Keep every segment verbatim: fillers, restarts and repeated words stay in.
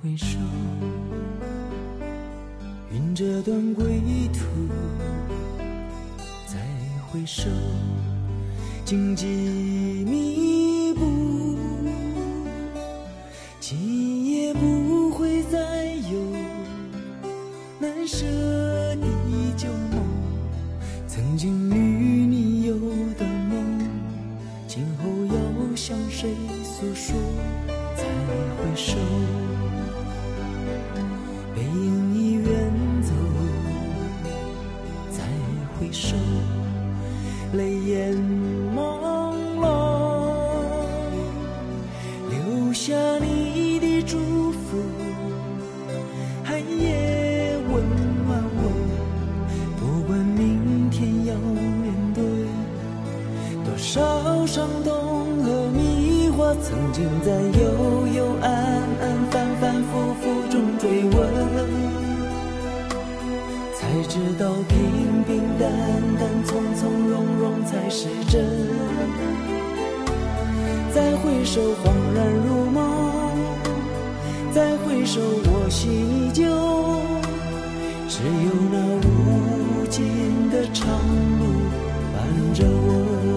回首，云这段归途，再回首，荆棘密布，今夜不会再有难舍的旧梦，曾经与你有的梦，今后要向谁诉说？再回首，背影已远走，再回首，泪眼朦胧，留下你的祝福，寒夜温暖我，不管明天要面对多少伤痛和迷惑，曾经在幽幽暗暗反反复复中追问，才知道平平淡淡从从容容才是真。再回首恍然如梦，再回首我心依旧，只有那无尽的长路伴着我。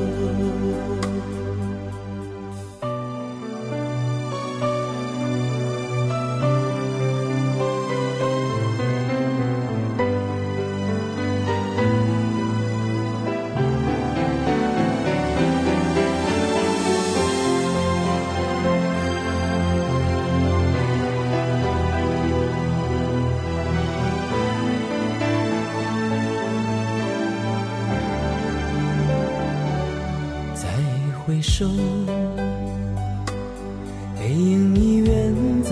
回首，背影已远走，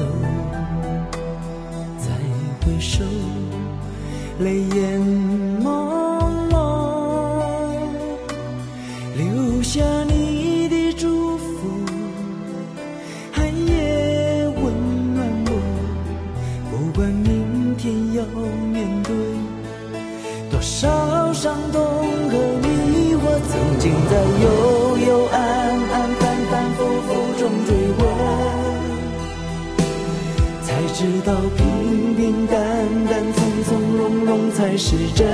再回首，泪眼朦胧，留下你的祝福，寒夜温暖我，不管明天要面对多少伤痛和迷惑，曾经在幽幽暗暗反反复复中追问，才知道平平淡淡从从容容才是真。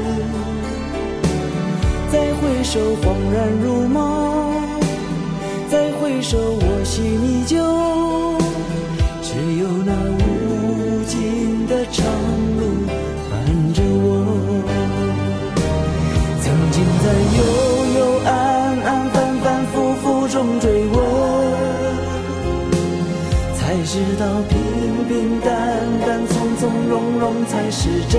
再回首恍然如梦，再回首我心依旧，只有那无尽的长路伴着我。曾经在幽幽暗暗反反复复中追问，才知道平平淡淡从从容容才是真。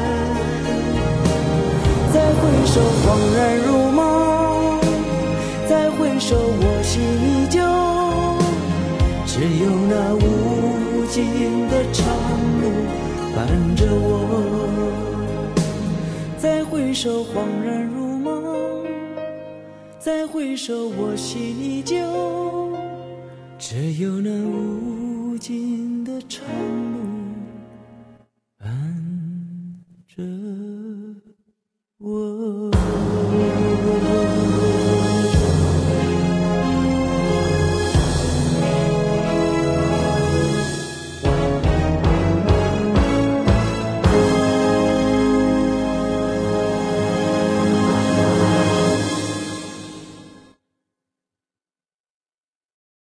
再回首恍然如梦，再回首我心依旧，只有那无尽的长路伴着我。再回首恍然如梦，再回首我心依旧，只有那无尽的长路伴着